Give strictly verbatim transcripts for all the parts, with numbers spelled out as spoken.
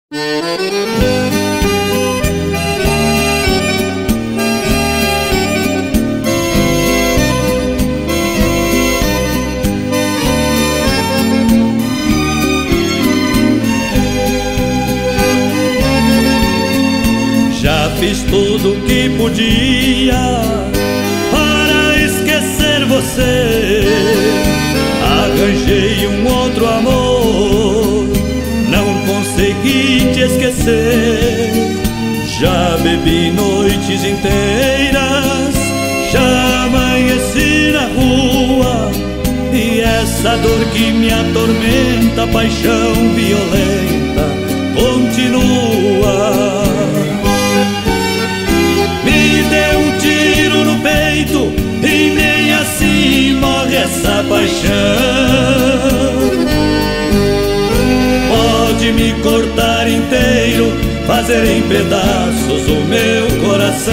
Já fiz tudo o que podia para esquecer você. Arranjei um outro amor, não consegui te esquecer. Já bebi noites inteiras, já amanheci na rua, e essa dor que me atormenta, paixão violenta, continua. Me deu um tiro no peito e nem assim morre essa paixão. Pode me cortar inteiro, fazer em pedaços o meu coração.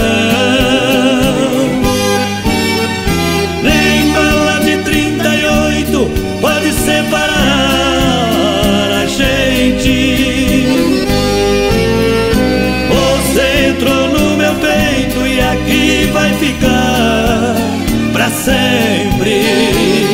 Nem bala de trinta e oito pode separar a gente. Você entrou no meu peito e aqui vai ficar pra sempre.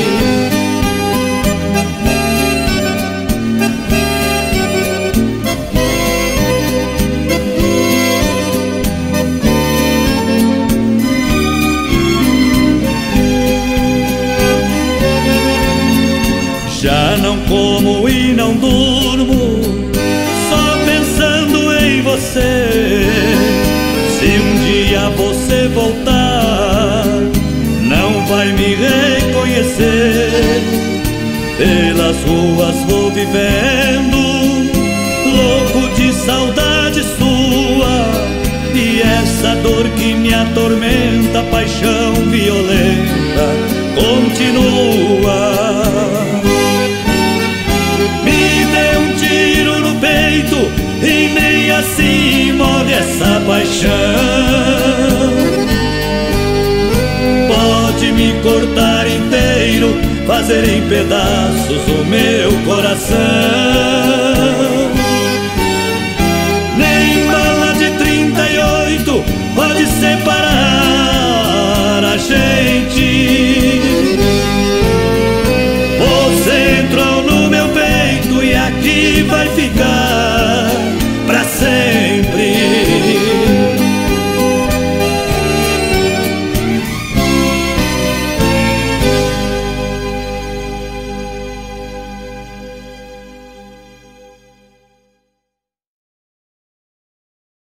Já não como e não durmo, só pensando em você. Se um dia você voltar, não vai me reconhecer. Pelas ruas vou vivendo, louco de saudade sua, e essa dor que me atormenta, paixão violenta, continua. Me deu um tiro no peito e nem assim morre essa paixão. Pode me cortar inteiro, fazer em pedaços o meu coração.